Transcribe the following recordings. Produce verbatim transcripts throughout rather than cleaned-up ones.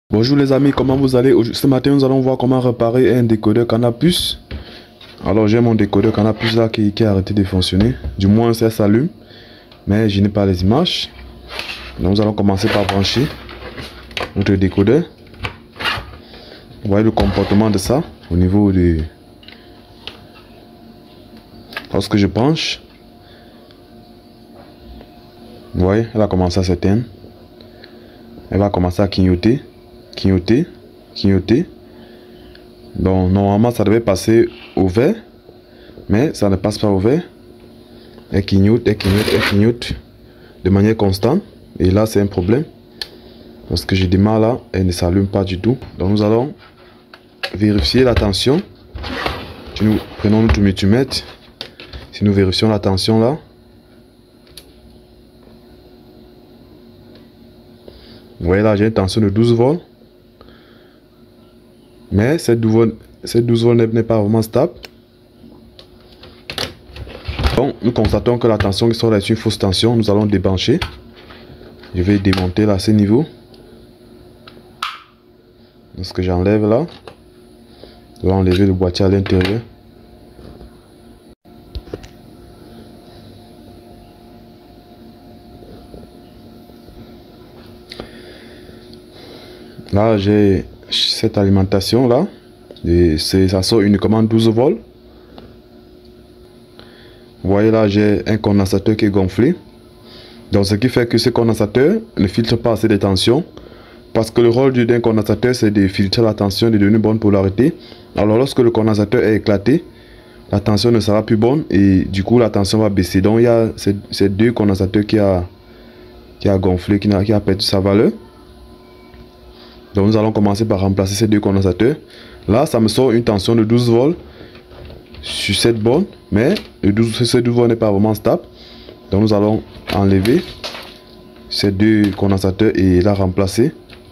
Bonjour les amis, comment vous allez? Ce matin nous allons voir comment réparer un décodeur Canal Plus. Alors j'ai mon décodeur Canal Plus là qui, qui a arrêté de fonctionner. Du moins ça s'allume, mais je n'ai pas les images. Donc nous allons commencer par brancher notre décodeur. Vous voyez le comportement de ça au niveau de... Lorsque je branche, vous voyez, elle a commencé à s'éteindre. Elle va commencer à clignoter. Clignoter, clignoter. Donc normalement ça devait passer au vert, mais ça ne passe pas au vert. Elle clignote, elle clignote, elle clignote de manière constante. Et là c'est un problème. Parce que je démarre là, elle ne s'allume pas du tout. Donc nous allons vérifier la tension. Si nous prenons notre multimètre, si nous vérifions la tension là, vous voyez là j'ai une tension de douze volts. Mais cette douze volts, cette douze volts n'est pas vraiment stable. Donc nous constatons que la tension qui sort là est une fausse tension. Nous allons débrancher. Je vais démonter là à ce niveau. Lorsque j'enlève là, je vais enlever le boîtier à l'intérieur. Là j'ai cette alimentation là, et ça sort uniquement douze volts. Vous voyez là j'ai un condensateur qui est gonflé. Donc ce qui fait que ce condensateur ne filtre pas assez de tension. Parce que le rôle d'un condensateur c'est de filtrer la tension et de donner une bonne polarité. Alors lorsque le condensateur est éclaté, la tension ne sera plus bonne et du coup la tension va baisser. Donc il y a ces, ces deux condensateurs qui a, qui a gonflé, qui a, qui a perdu sa valeur. Donc nous allons commencer par remplacer ces deux condensateurs. Là ça me sort une tension de douze volts sur cette borne, mais le douze, ce douze volts n'est pas vraiment stable. Donc nous allons enlever ces deux condensateurs et la remplacer.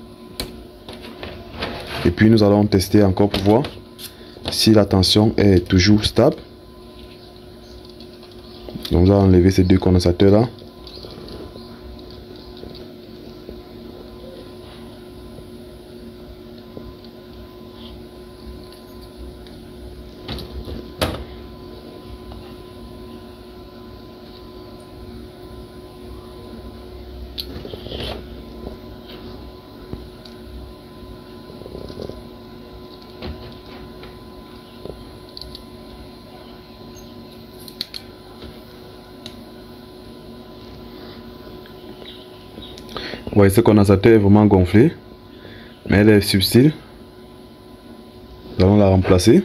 Et puis nous allons tester encore pour voir si la tension est toujours stable. Donc nous allons enlever ces deux condensateurs là. Vous voyez, ce condensateur est vraiment gonflé, mais elle est subtile. Nous allons la remplacer.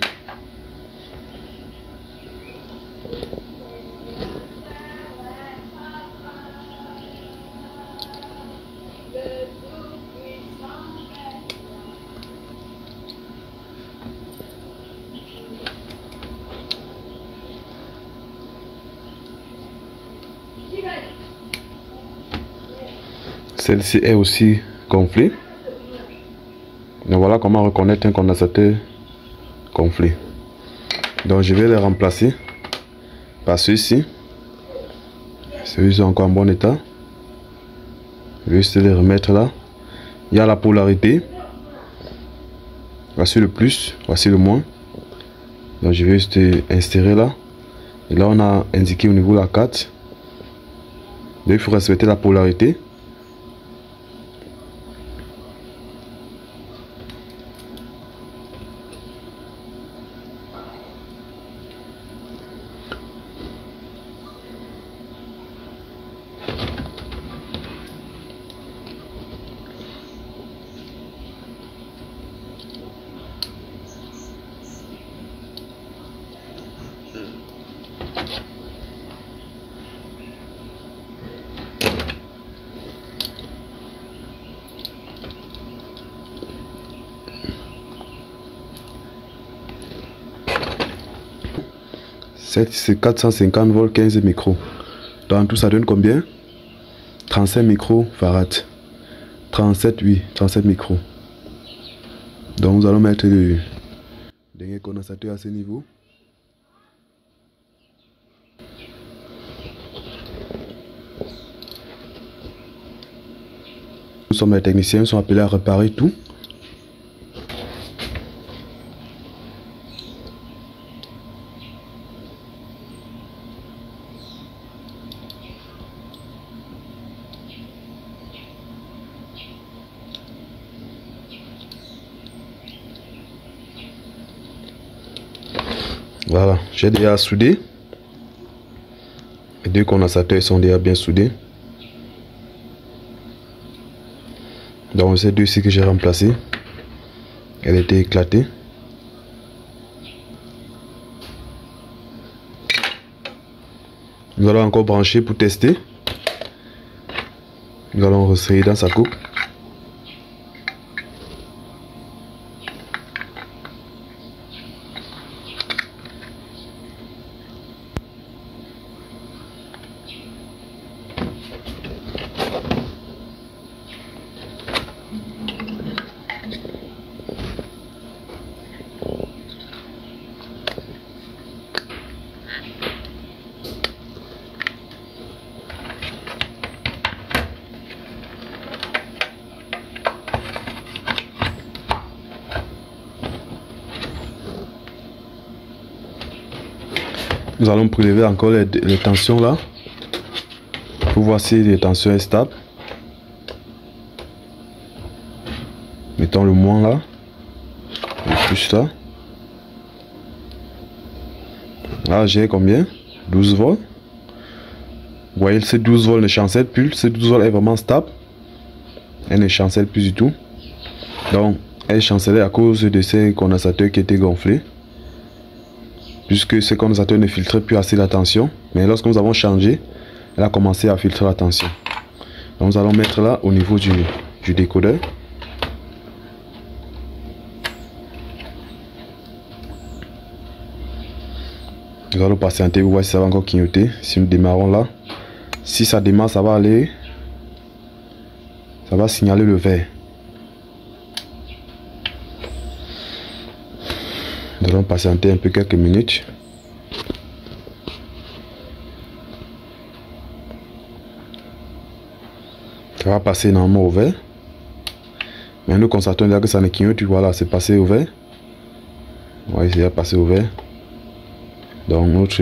Celle-ci est aussi gonflée. Donc voilà comment reconnaître un condensateur gonflé. Donc je vais les remplacer par ceux-ci. Ceux-ci sont encore en bon état. Je vais juste les remettre là. Il y a la polarité. Voici le plus, voici le moins. Donc je vais juste insérer là. Et là on a indiqué au niveau de la carte. Donc il faut respecter la polarité. C'est quatre cent cinquante volts, quinze micros. Donc tout ça donne combien? trente-cinq microfarads. trente-sept, oui, trente-sept micros. Donc nous allons mettre le dernier condensateur à ce niveau. Nous sommes les techniciens, nous sommes appelés à réparer tout. Voilà, j'ai déjà soudé. Les deux condensateurs sont déjà bien soudés. Donc ces deux-ci que j'ai remplacé, elle était éclatée. Nous allons encore brancher pour tester. Nous allons resserrer dans sa coupe. Nous allons prélever encore les, les tensions là pour voir si les tensions sont stables. Mettons le moins là, le plus là. Là j'ai combien? douze volts. Vous voyez, ce douze volts ne chancelle plus. Ce douze volts est vraiment stable. Elle ne chancelle plus du tout. Donc elle chancelait à cause de ces condensateurs qui étaient gonflés. Puisque ce condensateur ne filtrait plus assez la tension. Mais lorsque nous avons changé, elle a commencé à filtrer la tension. Donc nous allons mettre là au niveau du, du décodeur. Nous allons patienter, vous voyez si ça va encore clignoter. Si nous démarrons là, si ça démarre, ça va aller, ça va signaler le vert. Nous allons patienter un peu quelques minutes. Ça va passer normalement au vert. Mais nous constatons là que ça ne clignote, voilà, c'est passé au vert. Vous voyez, c'est passé au vert. Donc notre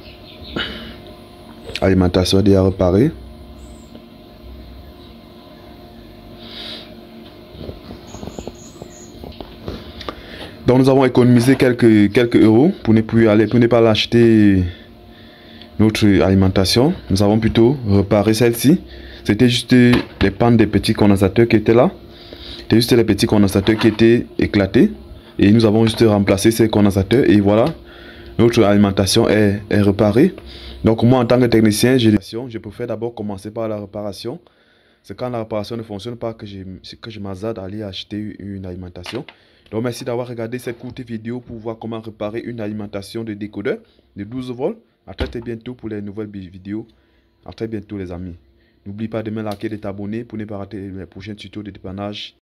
alimentation est déjà réparée. Donc nous avons économisé quelques, quelques euros pour ne plus aller, pour ne pas l'acheter notre alimentation. Nous avons plutôt réparé celle-ci. C'était juste les pannes des petits condensateurs qui étaient là. C'était juste les petits condensateurs qui étaient éclatés. Et nous avons juste remplacé ces condensateurs. Et voilà, notre alimentation est, est réparée. Donc moi en tant que technicien, je, je préfère d'abord commencer par la réparation. C'est quand la réparation ne fonctionne pas que je, que je m'hasarde à aller acheter une alimentation. Donc merci d'avoir regardé cette courte vidéo pour voir comment réparer une alimentation de décodeur de douze volts. À très bientôt pour les nouvelles vidéos. À très bientôt les amis. N'oublie pas de me liker et de t'abonner pour ne pas rater les prochains tutos de dépannage.